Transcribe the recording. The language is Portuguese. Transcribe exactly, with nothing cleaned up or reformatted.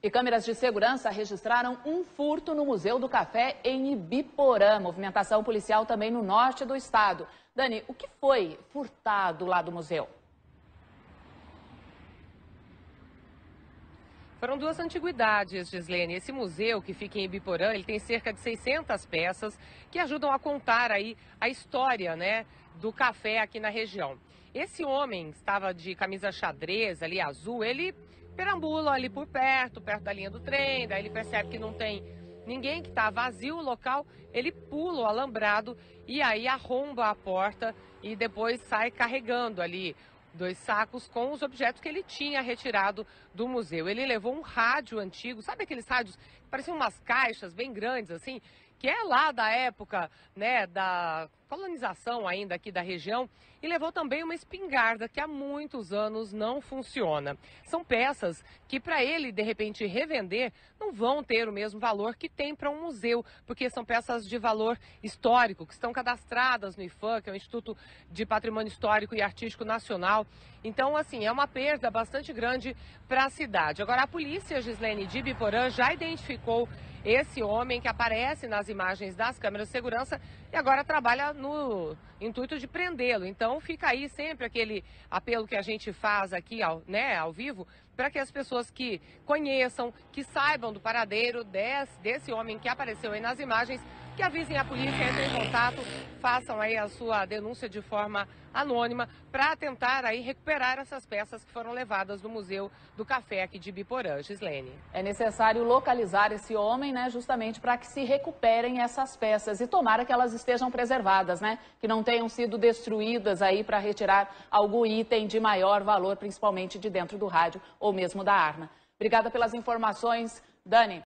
E câmeras de segurança registraram um furto no Museu do Café em Ibiporã. Movimentação policial também no norte do estado. Dani, o que foi furtado lá do museu? Foram duas antiguidades, Gislene. Esse museu que fica em Ibiporã, ele tem cerca de seiscentas peças que ajudam a contar aí a história, né, do café aqui na região. Esse homem estava de camisa xadrez ali azul, ele perambula ali por perto, perto da linha do trem, daí ele percebe que não tem ninguém, que está vazio o local, ele pula o alambrado e aí arromba a porta e depois sai carregando ali dois sacos com os objetos que ele tinha retirado do museu. Ele levou um rádio antigo, sabe aqueles rádios que pareciam umas caixas bem grandes assim, que é lá da época, né, da colonização ainda aqui da região, e levou também uma espingarda que há muitos anos não funciona. São peças que para ele, de repente, revender, não vão ter o mesmo valor que tem para um museu, porque são peças de valor histórico, que estão cadastradas no IPHAN, que é o Instituto de Patrimônio Histórico e Artístico Nacional. Então, assim, é uma perda bastante grande para a cidade. Agora, a polícia, Gislene, de Ibiporã já identificou esse homem que aparece nas imagens das câmeras de segurança e agora trabalha no intuito de prendê-lo. Então fica aí sempre aquele apelo que a gente faz aqui ao, né, ao vivo, para que as pessoas que conheçam, que saibam do paradeiro desse, desse homem que apareceu aí nas imagens, que avisem a polícia, entrem em contato, façam aí a sua denúncia de forma anônima para tentar aí recuperar essas peças que foram levadas do Museu do Café aqui de Ibiporã. Gislene. É necessário localizar esse homem, né, justamente para que se recuperem essas peças e tomara que elas estejam preservadas, né, que não tenham sido destruídas aí para retirar algum item de maior valor, principalmente de dentro do rádio ou mesmo da arma. Obrigada pelas informações, Dani.